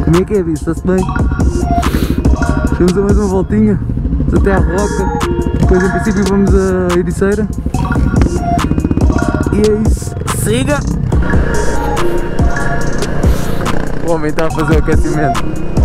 Como é que é, bicho? Está-se bem? Vamos a mais uma voltinha. Vamos até à Roca. Depois, em princípio, vamos a Ericeira. E é isso. Siga! O homem está a fazer o aquecimento.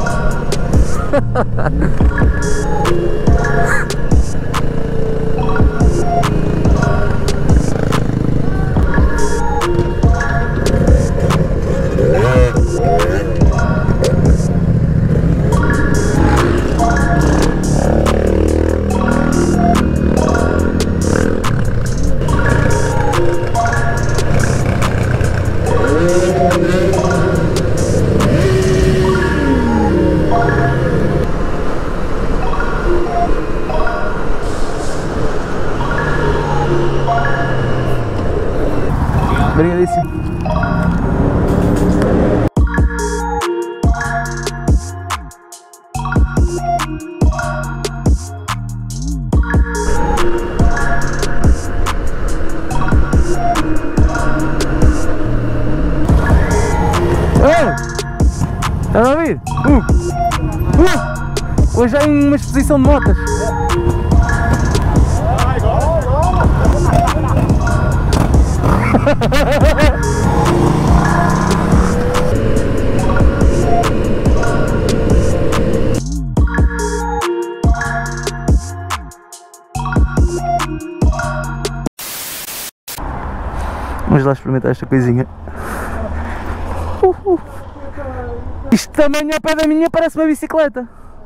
Obrigadíssimo. Estás a ouvir? Hoje há uma exposição de motas. Vamos lá experimentar esta coisinha. Isto também ao pé da minha parece uma bicicleta.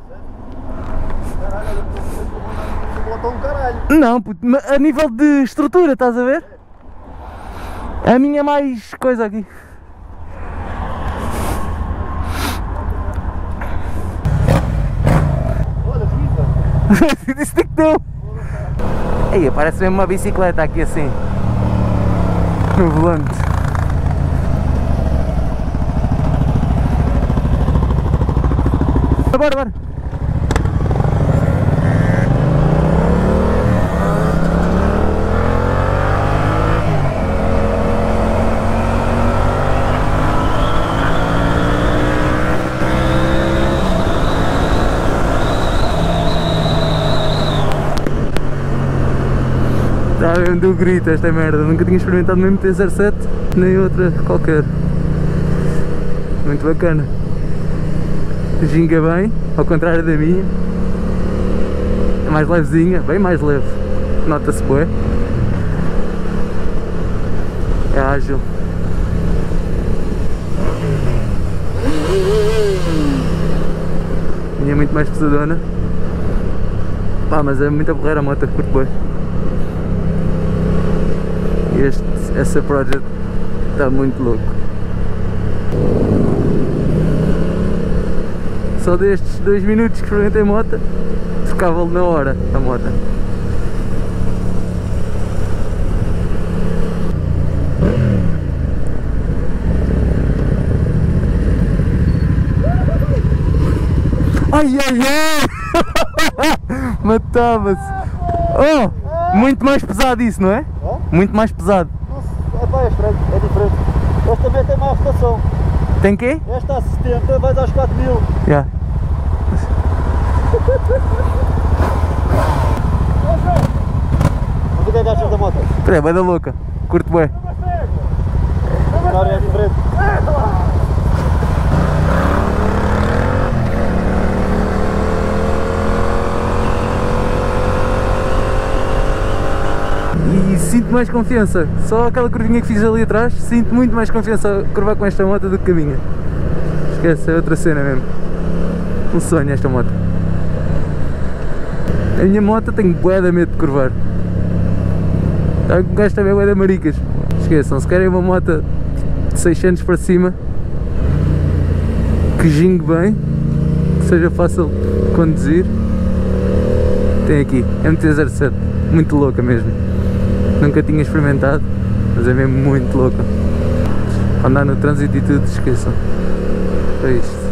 Não, puto, a nível de estrutura, estás a ver? A minha é mais coisa aqui. Disse que deu. Aí, parece mesmo uma bicicleta aqui assim. No volante. Bora, bora. Está mesmo do grito esta merda, nunca tinha experimentado mesmo T07 nem outra qualquer. Muito bacana. Ginga bem, ao contrário da minha. É mais levezinha, bem mais leve. Nota-se bué. É ágil. A minha é muito mais pesadona. Pá, mas é muito a porreira a moto, curto bué. Essa Project está muito louco. Só destes 2 minutos que experimentei a moto, trocava-lhe na hora a moto. Ai ai ai! Matava-se! Oh! Muito mais pesado isso, não é? Muito mais pesado. É estranho, é diferente. Esta também tem má rotação. Tem quê? Esta a 70, vais às 4000. Já. O que é que achas da moto? É bué da louca, curto bué. Claro, é diferente. E sinto mais confiança, só aquela curvinha que fiz ali atrás, sinto muito mais confiança a curvar com esta moto do que a minha. Esquece, é outra cena mesmo. Um sonho esta moto. A minha moto tenho bué de medo de curvar. O gajo também é bué de maricas. Esqueçam, se querem uma moto de 600 para cima, que gingue bem, que seja fácil de conduzir, tem aqui, MT-07, muito louca mesmo. Nunca tinha experimentado, mas é mesmo muito louca. Andar no trânsito e tudo, esqueçam. É isto.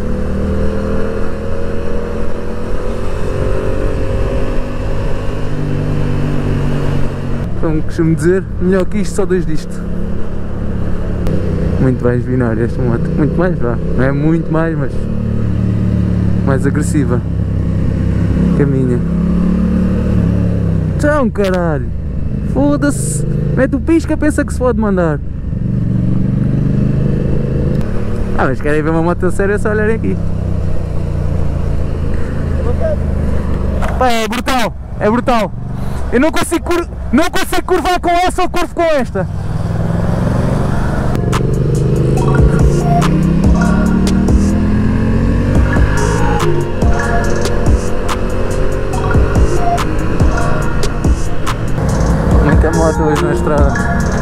Como costumo dizer, melhor que isto, só 2 disto. Muito mais binário esta moto, muito mais, vá, não é muito mais, mas mais agressiva que a minha. Tchau, caralho! Foda-se! Mete o pisca, pensa que se pode mandar. Ah, mas querem ver uma moto séria, é só olharem aqui. Pá, é brutal! É brutal! Eu não consigo curvar com essa, eu curvo com esta! Muita moto hoje na estrada.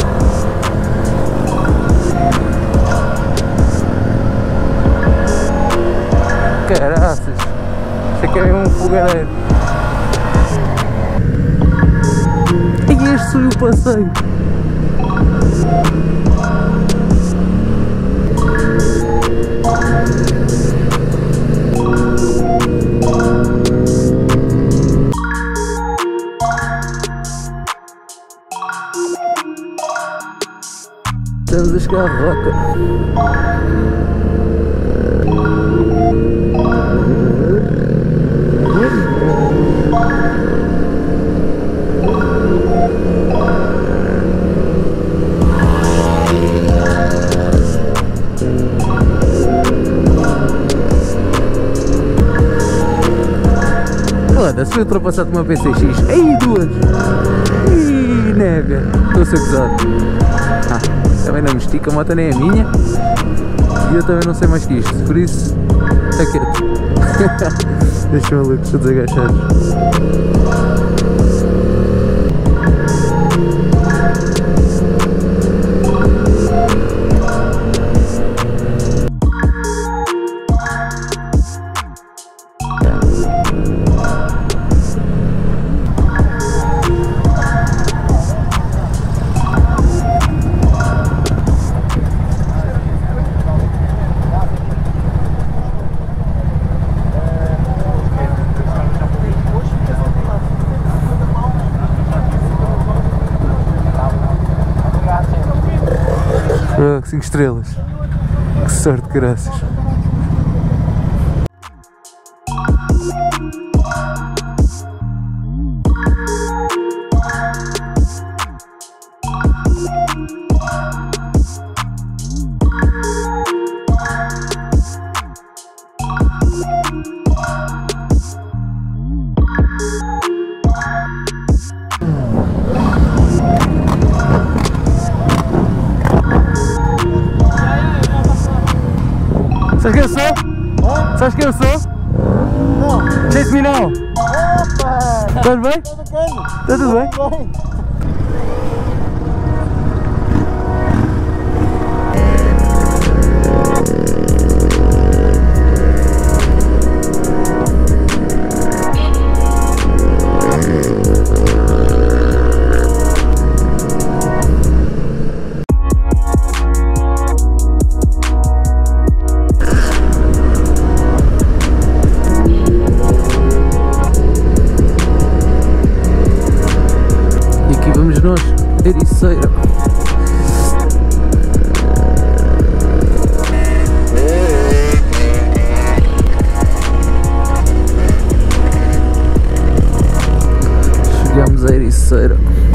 Caraças, isto aqui é um fogareiro. E este foi o passeio. Estamos a chegar à Roca. Foda-se, fui ultrapassado por uma PCX. Ei, duas! Ih, nega! Estou a ser gozado. Também não me estica, a moto nem é minha. E eu também não sei mais que isto, por isso, está quieto. Deixa o maluco, todos agachados. Oh, 5 estrelas. Que sorte, graças. Sabes quem eu sou? Hã? Sabes quem eu sou? Não. Chase me now. Opa! Tudo bem? Está tudo bem? Tudo bem. Nós, Ericeira. Chegamos a Ericeira.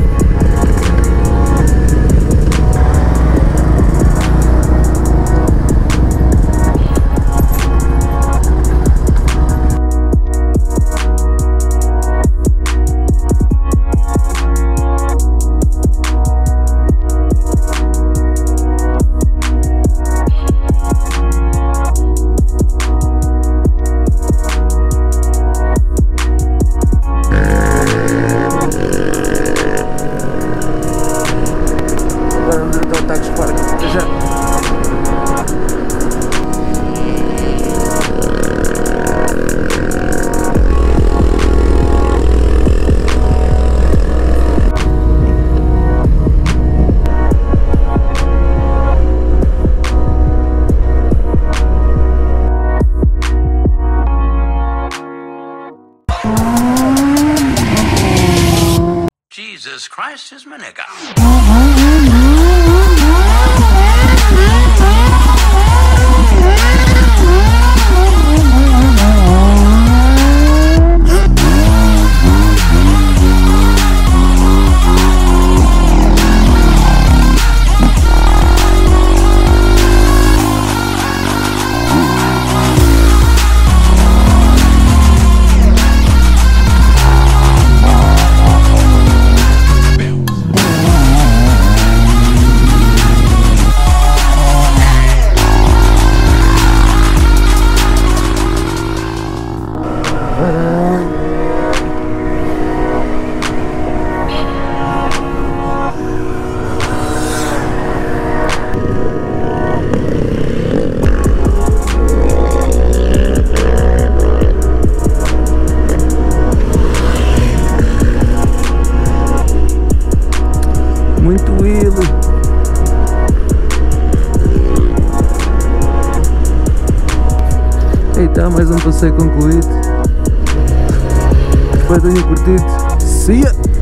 Jesus Christ is my nigga. Muito wheel. E tá, mais um passeio concluído. Espero que tenham curtido. See ya!